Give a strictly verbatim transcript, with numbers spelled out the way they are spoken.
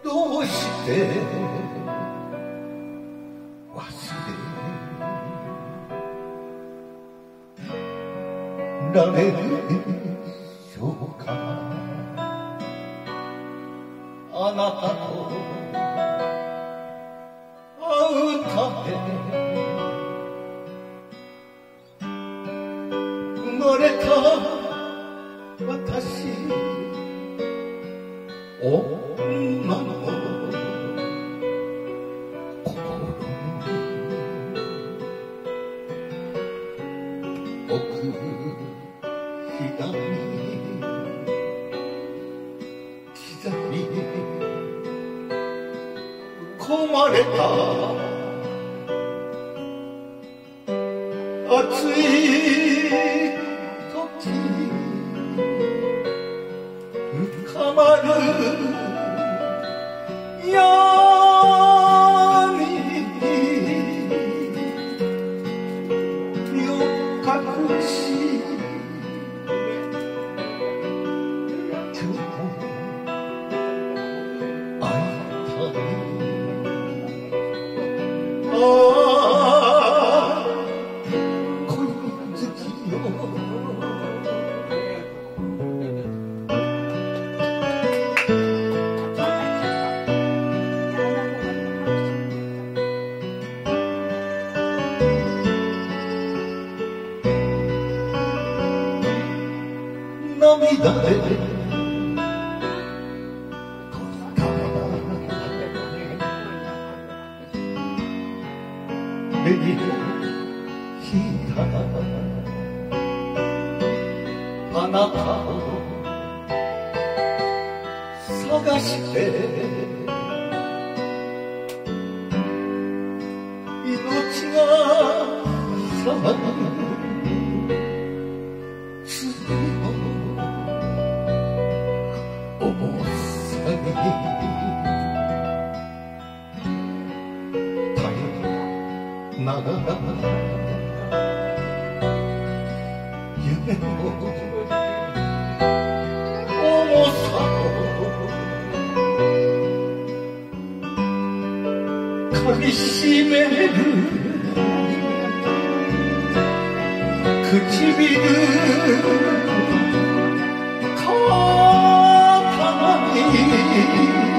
どうして忘れられるでしょうか。あなたと会うため生まれた私、女の心奥左刻み込まれた熱い時深まる闇身を隠し今日も会いたい。ああ恋好きよ涙で閉じた目に引いたあなたを探して命がさまるながら夢の重さをかみしめる唇肩に